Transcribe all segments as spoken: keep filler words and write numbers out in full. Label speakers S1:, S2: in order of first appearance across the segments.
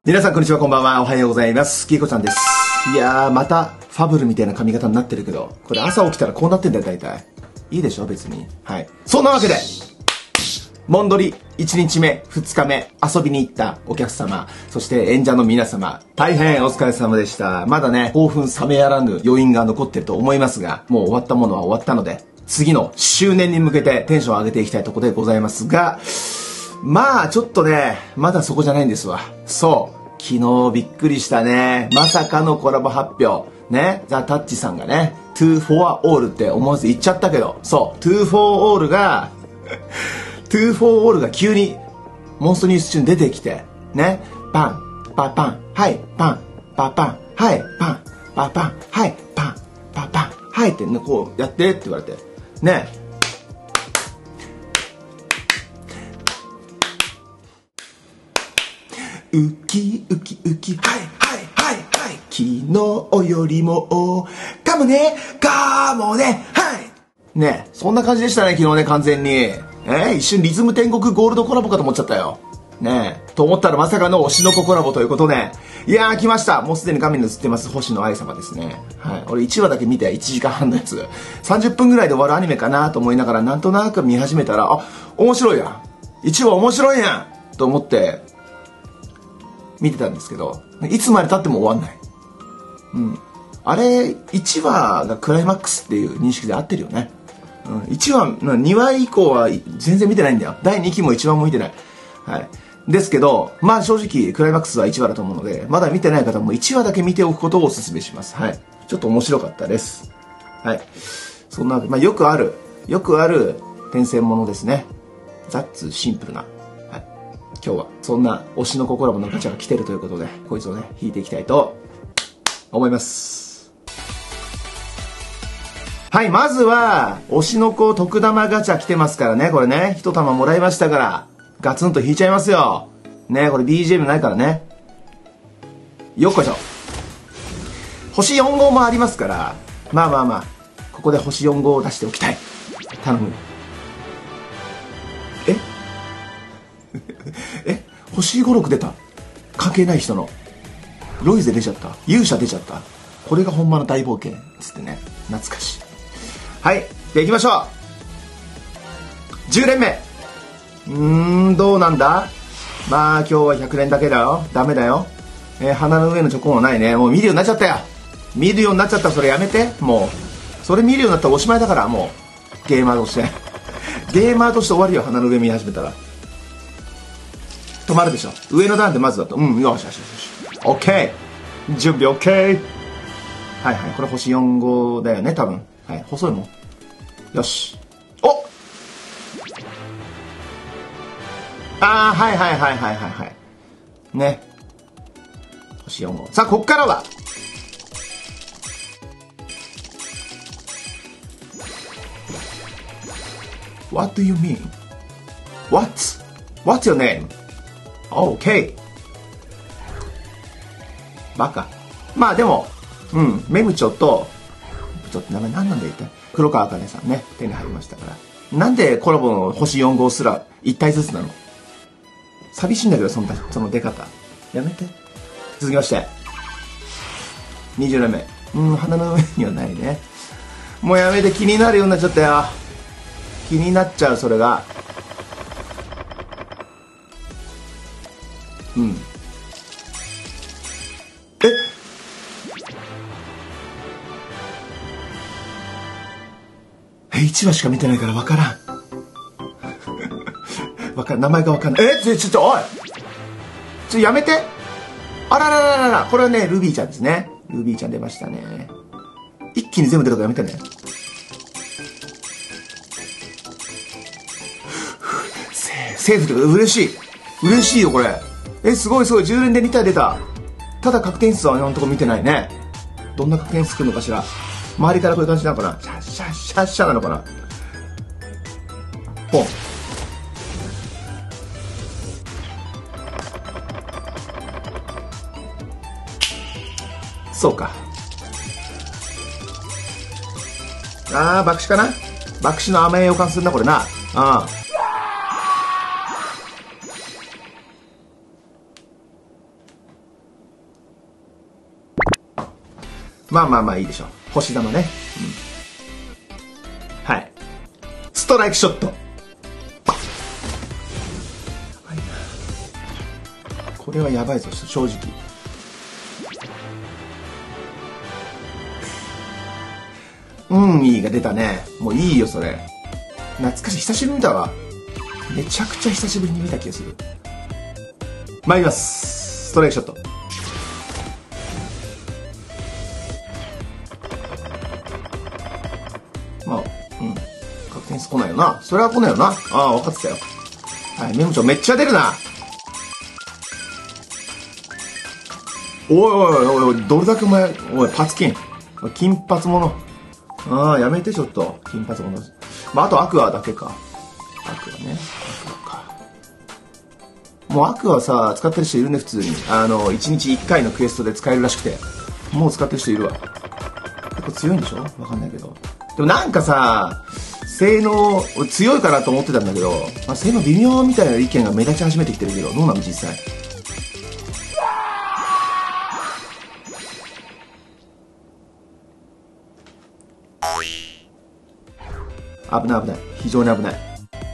S1: 皆さんこんにちは、こんばんは、おはようございます。きいこちゃんです。いやー、またファブルみたいな髪型になってるけど、これ朝起きたらこうなってんだよ、大体。いいでしょ、別に。はい。そんなわけで、モンドリいちにちめ、ふつかめ、遊びに行ったお客様、そして演者の皆様、大変お疲れ様でした。まだね、興奮冷めやらぬ余韻が残ってると思いますが、もう終わったものは終わったので、次の周年に向けてテンションを上げていきたいところでございますが、まあちょっとね、まだそこじゃないんですわ。そう昨日びっくりしたね。まさかのコラボ発表ね。ザ・タッチさんがね Two for All って思わず言っちゃったけど、そう Two for All がTwo for All が急にモンストニュース中に出てきてね、パンパパンはいパンパパンはいパンパパンはいパンパパンはいってね、こうやってって言われてね。ウキウキウキはいはいはいはい昨日よりもかもねかもねはいね、そんな感じでしたね昨日ね、完全にえー、一瞬リズム天国ゴールドコラボかと思っちゃったよねえと思ったらまさかの推しの子コラボということで、いやー来ました。もうすでに画面に映ってます星野愛様ですね。はい、俺いちわだけ見ていちじかんはんのやつさんじゅっぷんぐらいで終わるアニメかなと思いながらなんとなく見始めたら、あ、面白いやん、いちわ面白いやんと思って見てたんですけど、いつまで経っても終わんない。うん。あれ、いちわがクライマックスっていう認識で合ってるよね。うん。いちわ、にわ以降は全然見てないんだよ。だいにきもいちわも見てない。はい。ですけど、まあ正直クライマックスはいちわだと思うので、まだ見てない方もいちわだけ見ておくことをお勧めします。はい。ちょっと面白かったです。はい。そんな、まあよくある、よくある転生ものですね。ザッツシンプルな。今日はそんな推しの子コラボのガチャが来てるということで、こいつをね引いていきたいと思います。はい、まずは推しの子特玉ガチャ来てますからね。これね一玉もらいましたからガツンと引いちゃいますよね。これ ビージーエム ないからね。よっこいしょ。星よん号もありますから、まあまあまあここで星よん号を出しておきたい。頼む。ええ、星ごろく出た。関係ない人のロイゼ出ちゃった。勇者出ちゃった。これが本間の大冒険つってね、懐かしい。はい、でいきましょう。じゅう連目。うーん、どうなんだ。まあ今日はひゃく連だけだよ。ダメだよ。えー、鼻の上のチョコもないね。もう見るようになっちゃったよ。見るようになっちゃった。それやめて。もうそれ見るようになったらおしまいだから。もうゲーマーとしてゲーマーとして終わるよ。鼻の上見始めたら止まるでしょ。上の段でまずだと、うん、よしよしよし、オッケー、準備オッケー。はいはい、これ星よん号だよね多分。はい、細いもん。よし、おっ、あー、はいはいはいはいはいはいね、星よん号。さあこっからはWhat do you mean? What? What's your name? OK。 バカ。まあでも、うん、メムチョとちょっと名前何なんだよ一体。黒川茜さんね、手に入りましたから。なんでコラボの星よん号すらいち体ずつなの。寂しいんだけど、そのその出方やめて。続きましてにじゅう連目。うん、鼻の上にはないね。もうやめて、気になるようになっちゃったよ。気になっちゃう、それが。うん。ええ、いちわしか見てないから分からん。分からん、名前が分かんない。え、ちょ、ちょっと、おいちょ、やめて。あららららら、これはね、ルビーちゃんですね。ルビーちゃん出ましたね。一気に全部出るからやめてね。セーフって嬉しい。嬉しいよ、これ。え、すごいすごい。じゅう連でに体出た。ただ確定数は今のところ見てないね。どんな確定数来るのかしら。周りからこういう感じなのかな。シャッシャッシャッシャなのかな。ポン。そうか。あー、爆死かな。爆死の甘い予感するな、これな。ああ。 まあまあまあいいでしょう。星玉ね。うん、はい。ストライクショット。これはやばいぞ、正直。うん、いいが出たね。もういいよ、それ。懐かしい。久しぶりに見たわ。めちゃくちゃ久しぶりに見た気がする。参ります。ストライクショット。まあ、うん。確定数来ないよな。それは来ないよな。ああ、分かってたよ。はい、メモ帳めっちゃ出るな。おいおいおいおい、どれだけお前、おい、パツキン。金髪者。ああ、やめてちょっと。金髪者。まあ、あとアクアだけか。アクアね。アクアか。もうアクアさ、使ってる人いるね、普通に。あの、いちにちいっかいのクエストで使えるらしくて。もう使ってる人いるわ。結構強いんでしょわかんないけど。でもなんかさ、性能、強いかなと思ってたんだけど、まあ、性能微妙みたいな意見が目立ち始めてきてるけど、どうなの実際。危ない危ない。非常に危ない。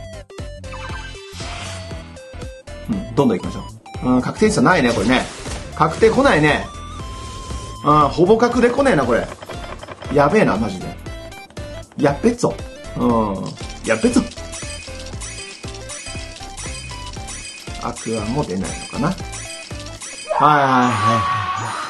S1: うん、どんどん行きましょう。うん、確定率はないね、これね。確定来ないね。うん、ほぼ確で来ねえな、これ。やべえな、マジで。やっべっぞ。うん、やっべっぞ。アクアも出ないのかな。はいはいはい。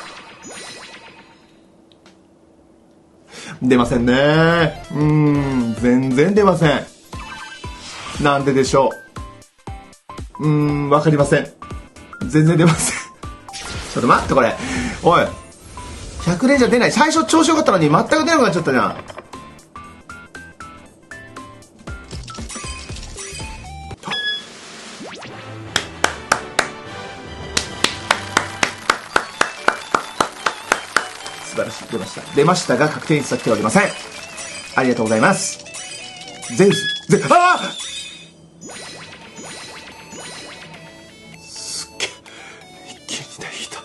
S1: 出ませんね。うーん、全然出ません。なんででしょう。うーん、わかりません。全然出ません。ちょっと待って、これ。おい。ひゃく連じゃ出ない。最初調子良かったのに全く出なくなっちゃったじゃん。素晴らしい。出ました。出ましたが、確定率は来ておりません。ありがとうございます。ゼウス。ゼ、ああすっげえ。一気に引いた。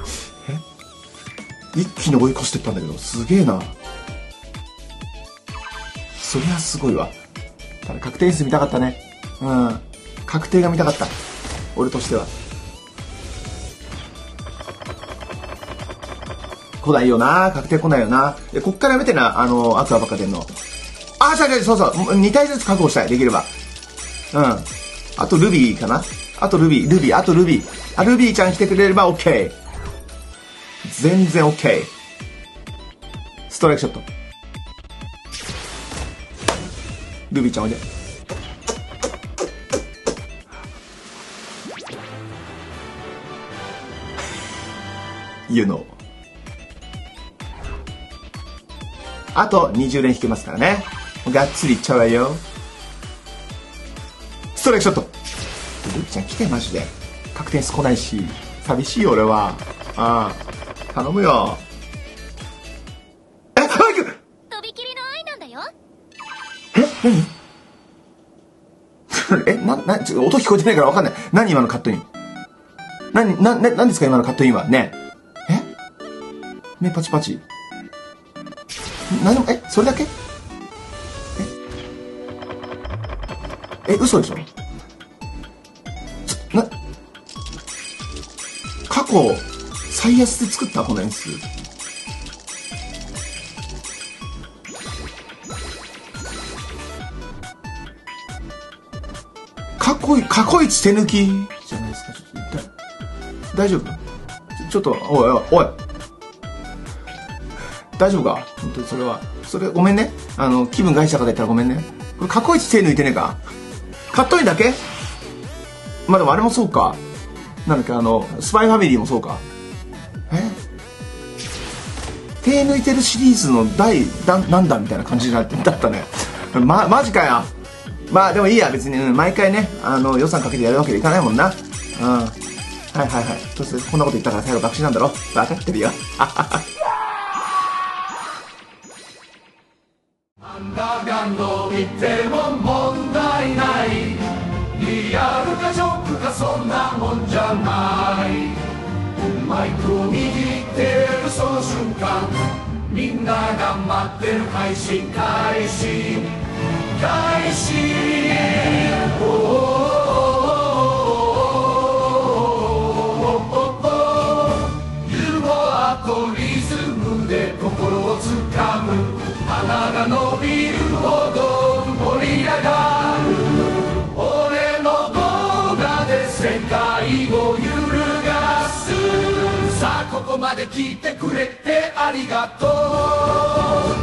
S1: え一気に追い越してったんだけど、すげえな。そりゃすごいわ。ただ確定率見たかったね。うん。確定が見たかった。俺としては。来ないよな、確定来ないよな。で、こっからやめてな、あの、アクアばっか出んの。あ、そうそうそうそう、に体ずつ確保したい、できれば。うん。あとルビーかな。あとルビー、ルビー、あとルビー。あ、ルビーちゃん来てくれれば OK。全然 OK。ストライクショット。ルビーちゃんおいで。You know。あとにじゅう連引けますからね。がっつりいっちゃうわよ。ストライクショット。ルビーちゃん来てマジで。確定数来ないし、寂しいよ俺は。ああ、頼むよ。え、早く。
S2: とびきりの愛なんだよ。
S1: え、何え、な、な、ちょ、音聞こえてないからわかんない。何今のカットイン。何、な、な、何ですか今のカットインは。ねえ。え目パチパチ。何も、え、それだけ。え、え、嘘でしょ。な、過去、最安で作ったこの演出。過去、過去一手抜きじゃないですか。ちょっと一体。大丈夫？ちょっと、おいおい、おい。大丈夫か本当にそれは。それ、ごめんね。あの、気分害した方言ったらごめんね。これ、過去一手抜いてねえか。カットインだけ。まあでもあれもそうか。なんだっけ、あの、スパイファミリーもそうか。え手抜いてるシリーズの第何弾みたいな感じだったね。ま、マジかよ。まあでもいいや、別に、うん、毎回ね、あの、予算かけてやるわけにいかないもんな。うん。はいはいはい。そしてこんなこと言ったから最後爆死なんだろ。分かってるよ。
S3: なんだか伸びても問題ない。リアルかジョークかそんなもんじゃない。マイクを握ってるその瞬間んなが待ってる配信開始開始おおユーモアとリズムで心をつかむ鼻が伸びるほど盛り上がる俺の動画で世界を揺るがすさあここまで聞いてくれてありがとう